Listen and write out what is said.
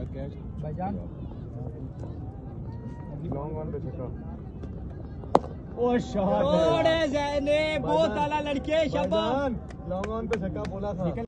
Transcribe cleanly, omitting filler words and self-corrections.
भाईजान long on पे छक्का। ओ शॉट बहुत आला लड़के शाबाश। लॉन्ग ऑन पे छक्का बोला था।